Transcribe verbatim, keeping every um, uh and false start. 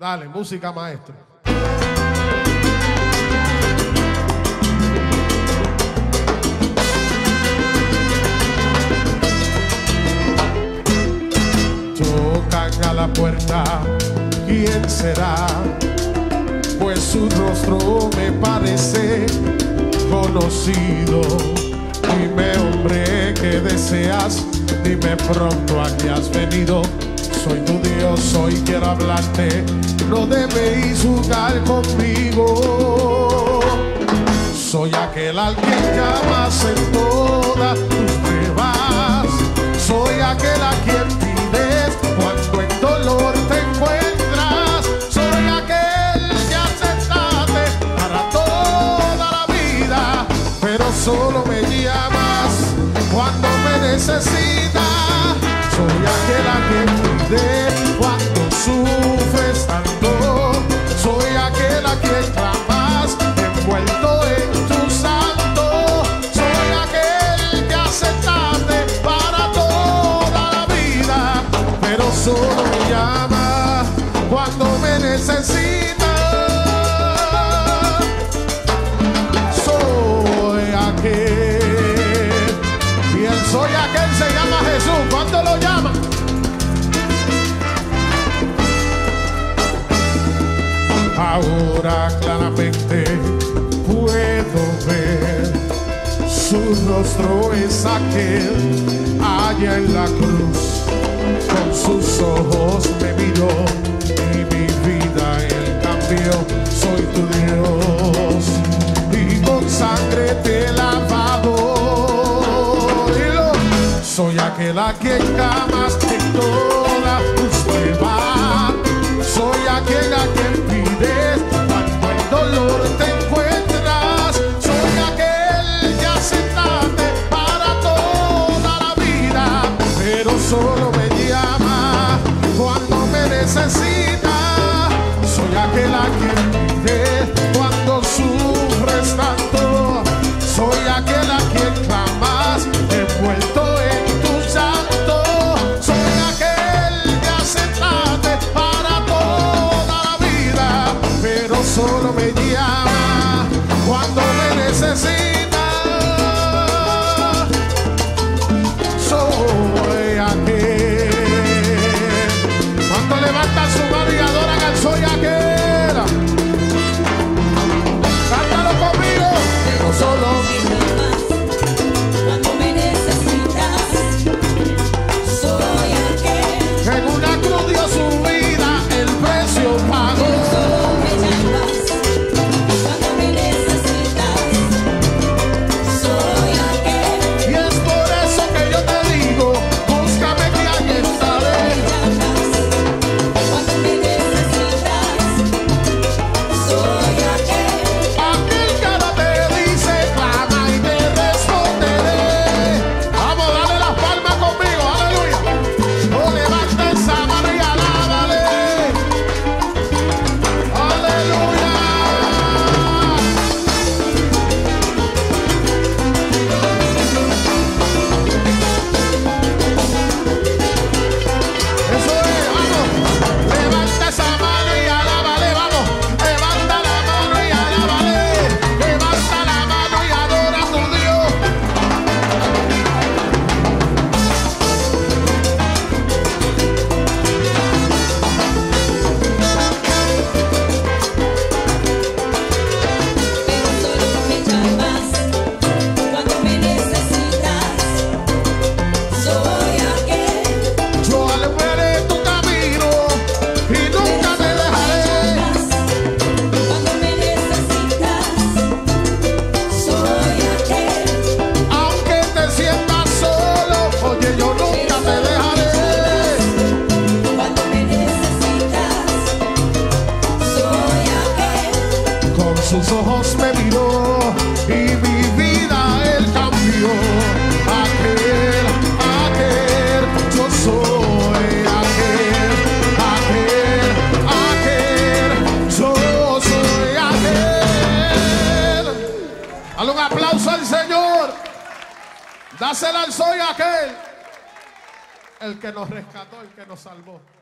Dale, música, maestro. Tocan a la puerta, ¿quién será? Pues su rostro me parece conocido. Dime, hombre, ¿qué deseas? Dime pronto a qué has venido. Soy tu Dios, hoy quiero hablarte. No debéis jugar conmigo. Soy aquel al que llamas en todas tus pruebas. Soy aquel a quien pides cuando en dolor te encuentras. Soy aquel que aceptaste para toda la vida, pero solo me llamas cuando me necesitas. Soy aquel a quien pides cuando sufres tanto. Soy aquel a quien clamas envuelto en tu santo. Soy aquel que aceptaste para toda la vida, pero solo me llama cuando me necesitas. Soy aquel, bien, soy aquel, se llama Jesús. ¿Cuánto lo llama? Ahora claramente puedo ver su rostro, es aquel allá en la cruz. Con sus ojos me miró y mi vida él cambió. Soy tu Dios y con sangre te he lavado. Dilo. Soy aquel a quien amas en todas tus pruebas. Soy aquel a quien pides cuando el dolor te encuentras. Soy aquel que aceptaste para toda la vida, pero solo me llama cuando me necesitas. Soy aquel a quien pides cuando sufres tanto. Soy aquel a quien clamas envuelto en tu llanto. Soy aquel que aceptaste para toda la vida, pero solo me llama cuando me necesitas. Soy aquel. Cuando levantan su mano y adoran al soy aquel. Cántalo conmigo. Pero solo me llamas cuando me necesitas. Soy aquel. en una cruz dio su vida, el precio pagó. Solo me llamas cuando me necesitas. Soy aquel. Y es por eso que yo te digo, búscame que aquí estaré. Cuando me necesitas. Soy aquel. Aquel que ahora te dice, clama y te responderé. Vamos, dale las palmas conmigo, aleluya. No levantes esa mano y alábale. Aleluya. Eso es, vamos. Levanta esa mano y alábale, vamos. Levanta la mano y alábale. Levanta la mano y adora a tu Dios. Pero solo me llamas cuando me necesitas. Soy aquel. Yo alumbraré tu camino y nunca te dejaré. Cuando me necesitas. Soy aquel. Aunque te sientas solo, oye, yo nunca te dejaré. Cuando me necesitas. Soy aquel. Con sus ojos me miró y mi vida él cambió. Aquel, aquel, yo soy aquel, aquel, aquel, yo soy aquel. Dale un aplauso al Señor. Dásela al soy aquel. El que nos rescató, el que nos salvó.